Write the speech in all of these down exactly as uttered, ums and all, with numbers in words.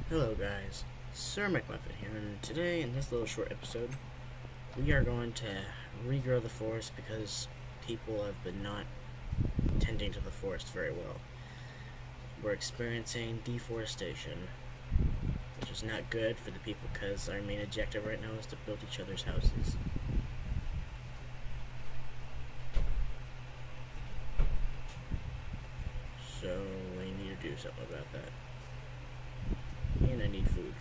Hello guys, Sir McMuffin here, and today in this little short episode, we are going to regrow the forest because people have been not tending to the forest very well. We're experiencing deforestation, which is not good for the people because our main objective right now is to build each other's houses. So we need to do something about that. And I need food.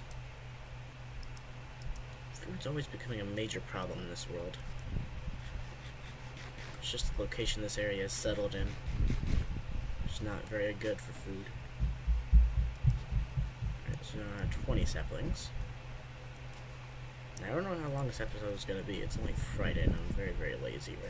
Food's always becoming a major problem in this world. It's just the location this area is settled in. It's not very good for food. Alright, so now I have twenty saplings. Now, I don't know how long this episode is going to be. It's only Friday and I'm very, very lazy right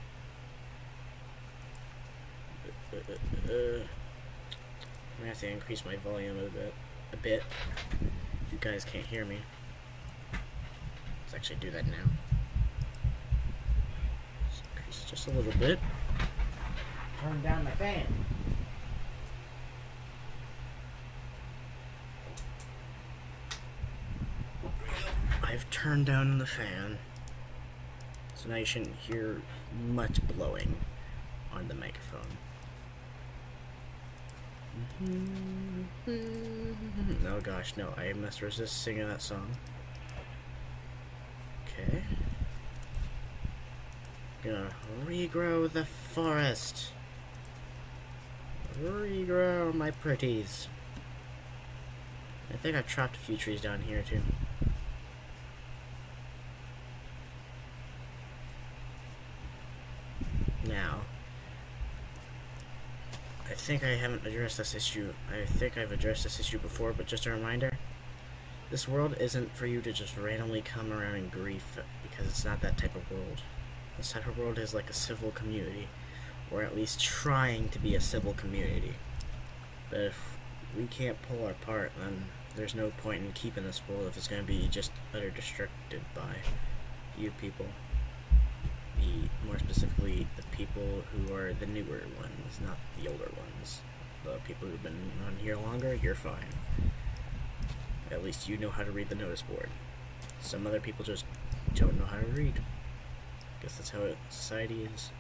now. Uh, uh, uh, uh. I'm going to have to increase my volume a bit. A bit. You guys can't hear me. Let's actually do that now. Let's increase just a little bit. Turn down the fan. I've turned down the fan, so now you shouldn't hear much blowing on the microphone. Oh gosh, no, I must resist singing that song. Okay. Gonna regrow the forest. Regrow my pretties. I think I've chopped a few trees down here too. Now, I think I haven't addressed this issue. I think I've addressed this issue before, but just a reminder. This world isn't for you to just randomly come around and grief, because it's not that type of world. This type of world is like a civil community, or at least trying to be a civil community. But if we can't pull our part, then there's no point in keeping this world if it's going to be just utter destructed by you people. The, more specifically, the people who are the newer ones, not the older ones. The people who've been on here longer, you're fine. At least you know how to read the notice board. Some other people just don't know how to read. Guess that's how it, society is.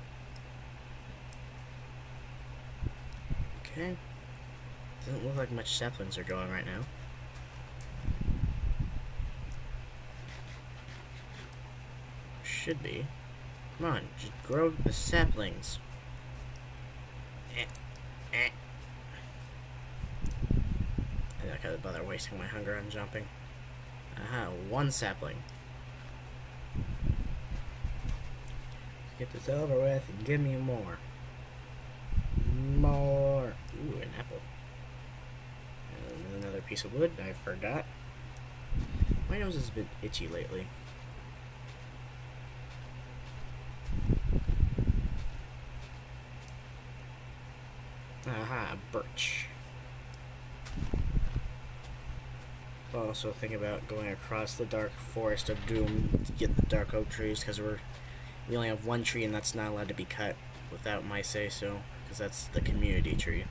Okay. Doesn't look like much saplings are going right now. Should be. Come on, just grow the saplings. Eh, eh. I'm not gonna bother wasting my hunger on jumping. Aha, one sapling. Get this over with and give me more. More. Ooh, an apple. And another piece of wood, I forgot. My nose has been itchy lately. Aha, birch. Also think about going across the dark forest of doom to get the dark oak trees, because we're we only have one tree and that's not allowed to be cut without my say so, because that's the community tree.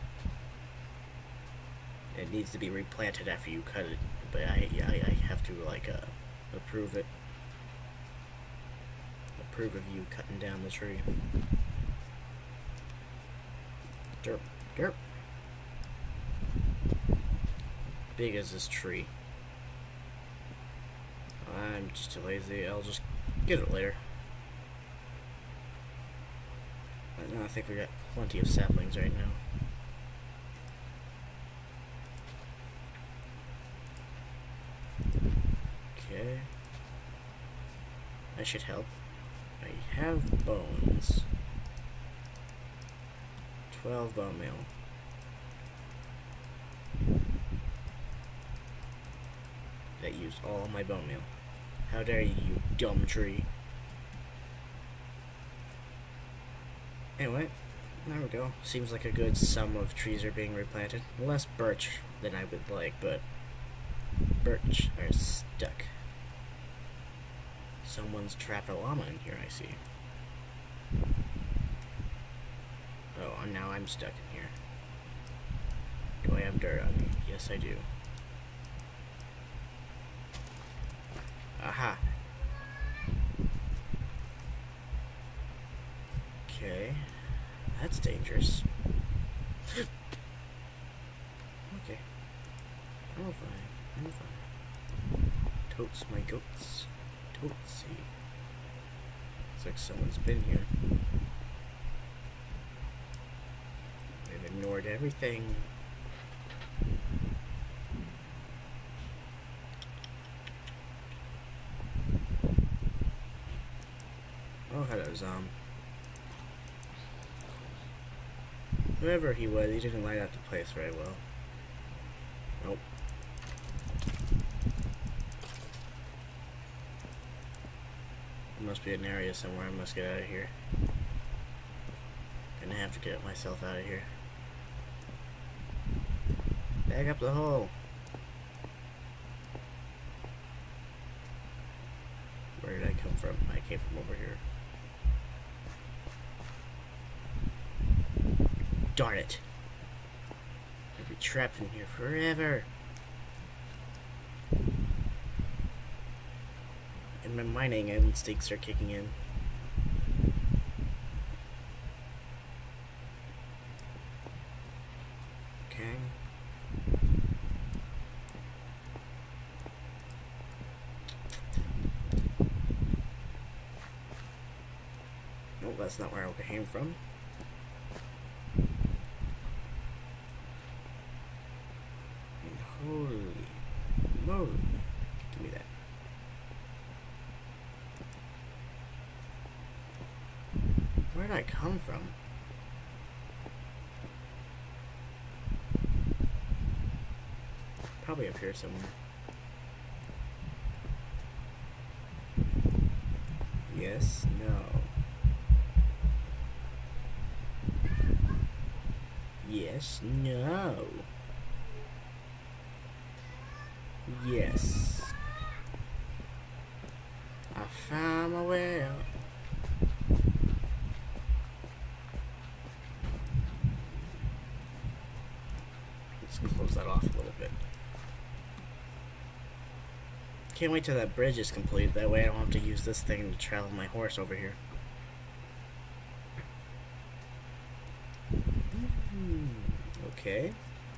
It needs to be replanted after you cut it, but I I, I have to like uh, approve it. Approve of you cutting down the tree. Derp. Derp. Big as this tree. I'm just too lazy. I'll just get it later. But no, I think we got plenty of saplings right now. Okay. That should help. I have bones. twelve bone meal. That used all my bone meal. How dare you, you dumb tree. Anyway, there we go. Seems like a good sum of trees are being replanted. Less birch than I would like, but birch are stuck. Someone's trapped a llama in here, I see. Oh, and now I'm stuck in here. Do I have dirt on me? Yes, I do. dangerous. Okay. I'm fine. I'm fine. Totes my goats. Totesy. Looks like someone's been here. They've ignored everything. Oh, hello, Zom. Whoever he was, he didn't light up the place very well. Nope. There must be an area somewhere I must get out of here. Gonna have to get myself out of here. Back up the hole. Where did I come from? I came from over here. Darn it. I'll be trapped in here forever. And my mining instincts are kicking in. Okay. No, that's not where I came from. Holy moly. Give me that. Where did I come from? Probably up here somewhere. Yes, no. Yes, no. Yes. I found my way out. Let's close that off a little bit. Can't wait till that bridge is complete. That way I don't have to use this thing to travel my horse over here. Okay.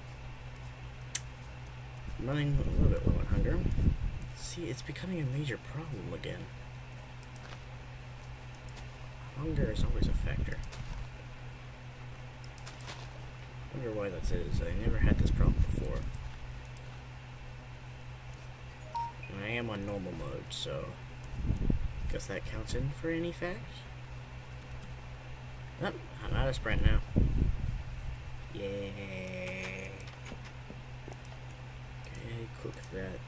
I'm running a little bit low on hunger. See, it's becoming a major problem again. Hunger is always a factor. I wonder why that is. I never had this problem before. And I am on normal mode, so guess that counts in for any fact. Oh, I'm out of sprint now. Yay. Okay, cook that.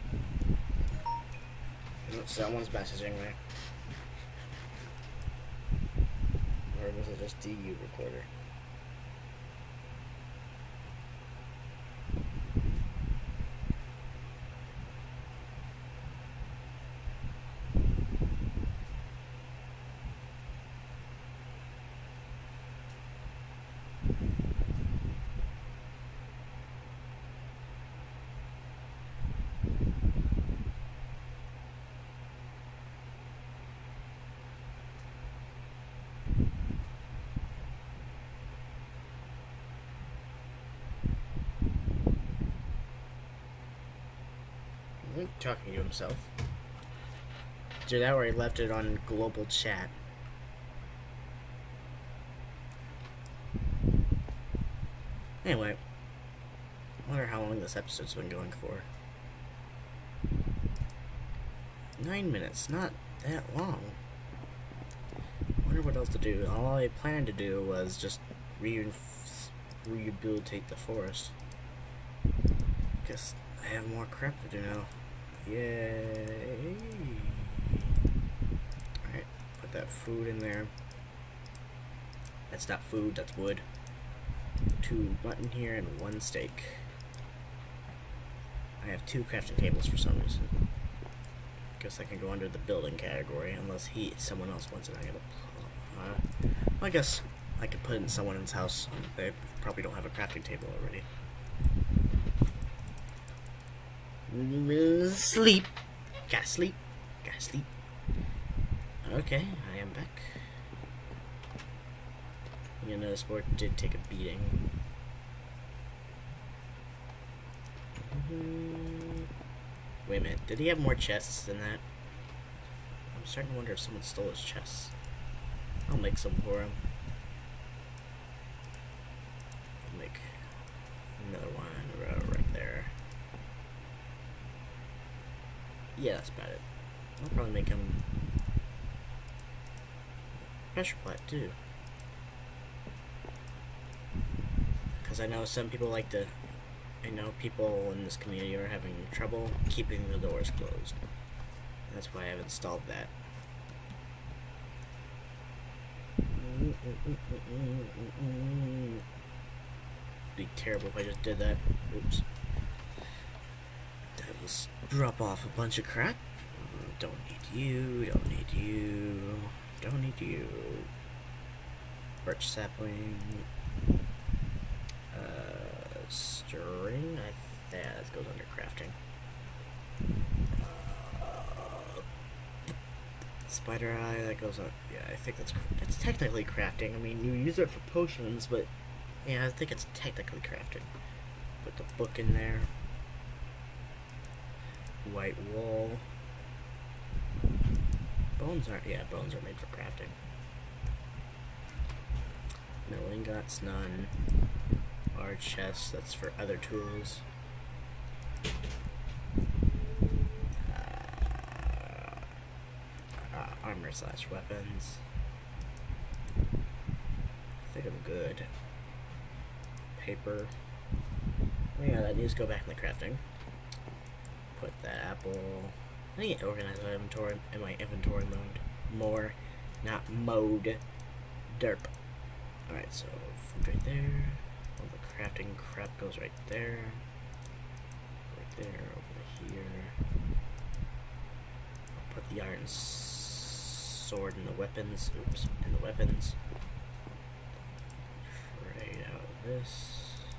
Oh, someone's messaging me. Or was it just D U recorder? Talking to himself. Did that where he left it on global chat. Anyway, I wonder how long this episode's been going for. Nine minutes, not that long. Wonder what else to do. All I planned to do was just re rehabilitate the forest. Guess I have more crap to do now. Yay! Alright, put that food in there. That's not food, that's wood. Two mutton here and one steak. I have two crafting tables for some reason. Guess I can go under the building category unless he, someone else wants it. I gotta. Uh, well, I guess I could put it in someone's house. They probably don't have a crafting table already. Sleep. Gotta sleep. Gotta sleep. Okay, I am back. You know, this board did take a beating. Mm-hmm. Wait a minute, did he have more chests than that? I'm starting to wonder if someone stole his chests. I'll make some for him. I'll make another one right there. Yeah, that's about it. I'll probably make him pressure plate too. Because I know some people like to, I know people in this community are having trouble keeping the doors closed. That's why I've installed that. Be terrible if I just did that. Oops. That was drop off a bunch of crap. Don't need you, don't need you, don't need you. Birch sapling. Uh, string? I, yeah, that goes under crafting. Uh, spider eye, that goes on. Yeah, I think that's that's technically crafting. I mean, you use it for potions, but yeah, I think it's technically crafting. Put the book in there. White wool. Bones aren't, yeah, bones are made for crafting. Metal ingots, none. Large chest, that's for other tools. Uh, uh, armor slash weapons. I think I'm good. Paper. Oh yeah, that needs to go back in the crafting. Put that apple. I need to organize my inventory in my inventory mode more, not mode. Derp. Alright, so food right there. All the crafting crap goes right there. Right there, over here. I'll put the iron sword in the weapons. Oops, in the weapons. Trade out of this.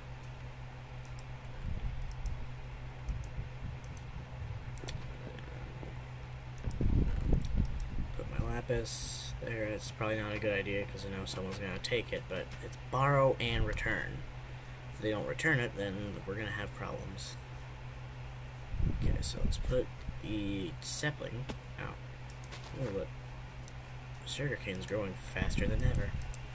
Lapis there. It's probably not a good idea because I know someone's gonna take it, but it's borrow and return. If they don't return it, then we're gonna have problems. Okay, so let's put the sapling out. Oh, look, sugarcane's growing faster than ever.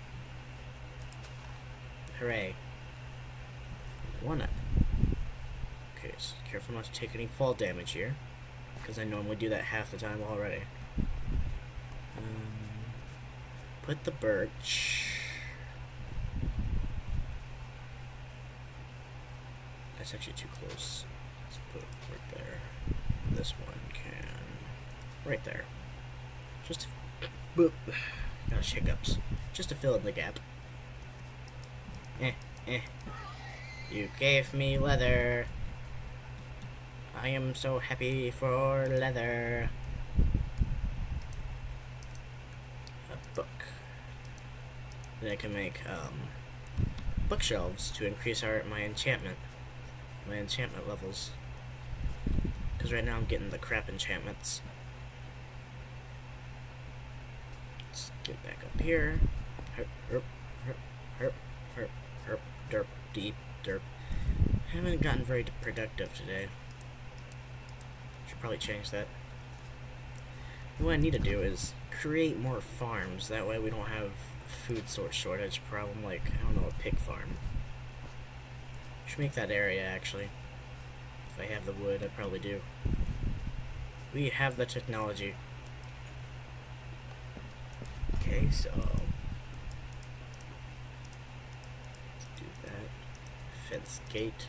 Hooray! One up. Okay, so careful not to take any fall damage here, because I normally do that half the time already. Um, put the birch. That's actually too close. Let's put it right there. This one can right there. Just boop. Gosh, hiccups. Just to fill in the gap. Eh, eh. You gave me leather. I am so happy for leather. Book. Then I can make um, bookshelves to increase our my enchantment, my enchantment levels. Because right now I'm getting the crap enchantments. Let's get back up here. Herp, herp, herp, herp, herp, herp, derp, deep, derp. Haven't gotten very productive today. Should probably change that. What I need to do is create more farms. That way we don't have food source shortage problem like, I don't know, a pig farm. Should make that area actually. If I have the wood, I probably do. We have the technology. Okay, so let's do that. Fence gate.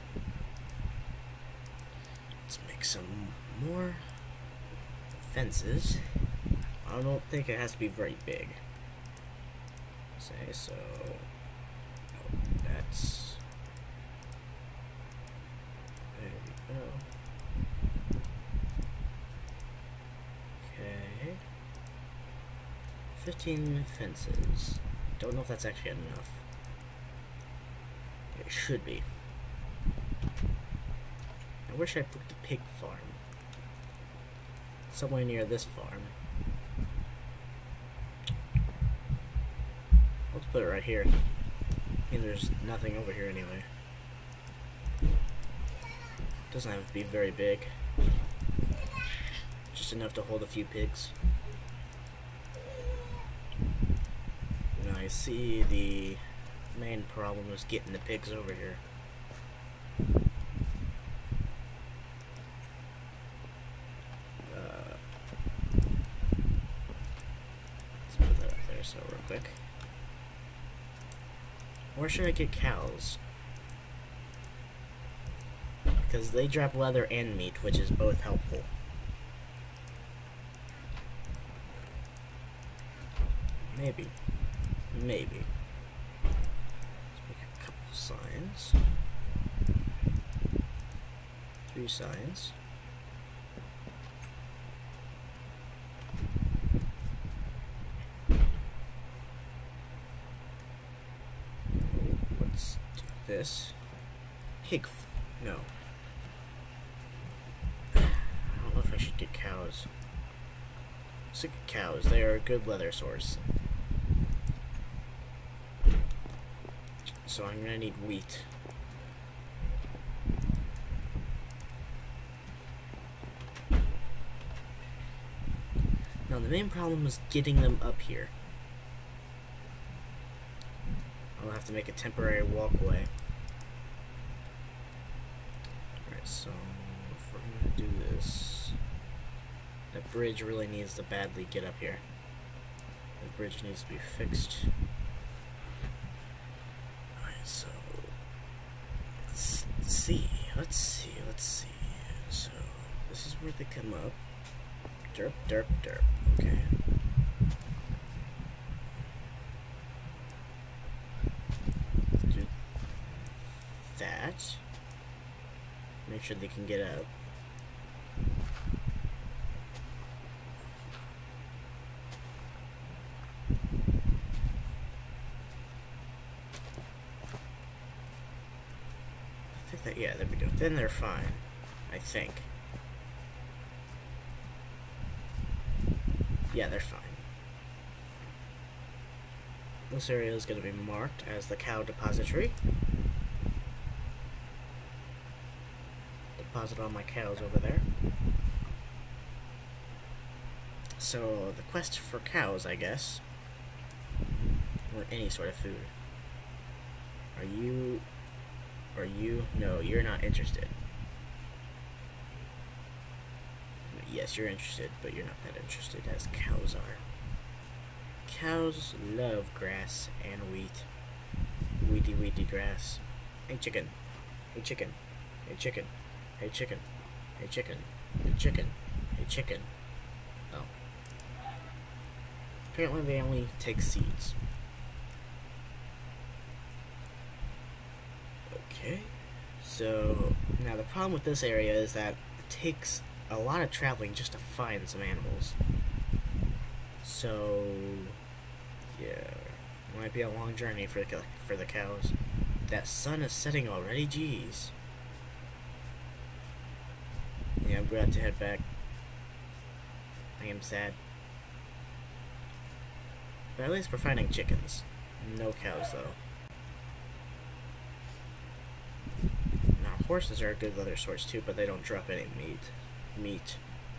Let's make some more fences. I don't think it has to be very big. Say so. Oh, that's. There we go. Okay. Fifteen fences. Don't know if that's actually enough. It should be. I wish I put the pig farm somewhere near this farm. Let's put it right here. I mean, there's nothing over here anyway. Doesn't have to be very big. Just enough to hold a few pigs. Now I see the main problem is getting the pigs over here. Uh, let's put that up there so real quick. Where should I get cows? Because they drop leather and meat, which is both helpful. Maybe. Maybe. Let's make a couple signs. Three signs. Let's do this. Pig. F no. I don't know if I should get cows. Let's get cows. They are a good leather source. So I'm gonna need wheat. Now the main problem is getting them up here. I'll have to make a temporary walkway. Alright, so if we're gonna do this, that bridge really needs to badly get up here. The bridge needs to be fixed. So let's see, let's see, let's see. So this is where they come up. Derp, derp, derp. Okay. Let's do that. Make sure they can get up. That, yeah, there we go. Then they're fine, I think. Yeah, they're fine. This area is going to be marked as the cow depository. Deposit all my cows over there. So, the quest for cows, I guess. Or any sort of food. Are you... Are you? No, you're not interested. Yes, you're interested, but you're not that interested as cows are. Cows love grass and wheat. Wheaty, wheaty grass. Hey chicken. Hey chicken. Hey chicken. Hey chicken. Hey chicken. Hey chicken. Hey chicken. Oh. Apparently they only take seeds. Okay, so now the problem with this area is that it takes a lot of traveling just to find some animals. So, yeah, it might be a long journey for the, for the cows. That sun is setting already, jeez. Yeah, I'm glad to head back. I am sad. But at least we're finding chickens. No cows, though. Horses are a good leather source too, but they don't drop any meat. Meat.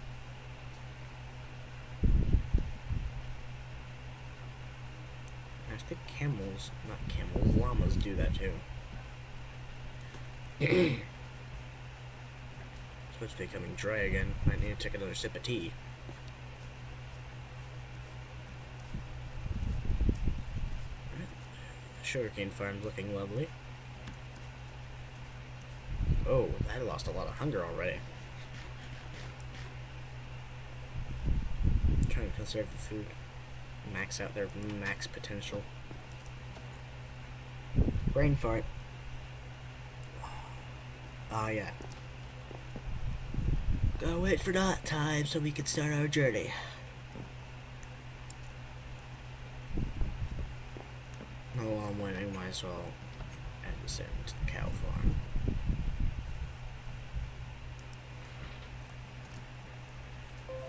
I think camels, not camels, llamas do that too. It's supposed to be becoming dry again. I need to take another sip of tea. Sugarcane farm looking lovely. Oh, I lost a lot of hunger already. I'm trying to conserve the food. Max out their max potential. Brain fart. Ah, yeah. Gotta wait for night time so we can start our journey. Oh, well, I'm winning. Might as well add this into the cow farm.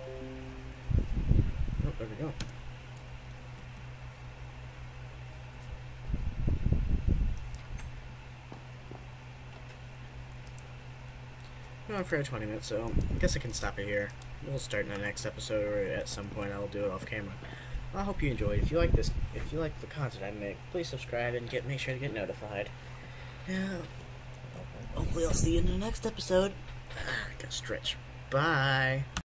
Oh, there we go. going for twenty minutes, so I guess I can stop it here. We'll start in the next episode, or at some point I'll do it off camera. I hope you enjoyed. If you like this, if you like the content I make, please subscribe and get make sure to get notified. Yeah. Hopefully I'll see you in the next episode. I gotta stretch. Bye.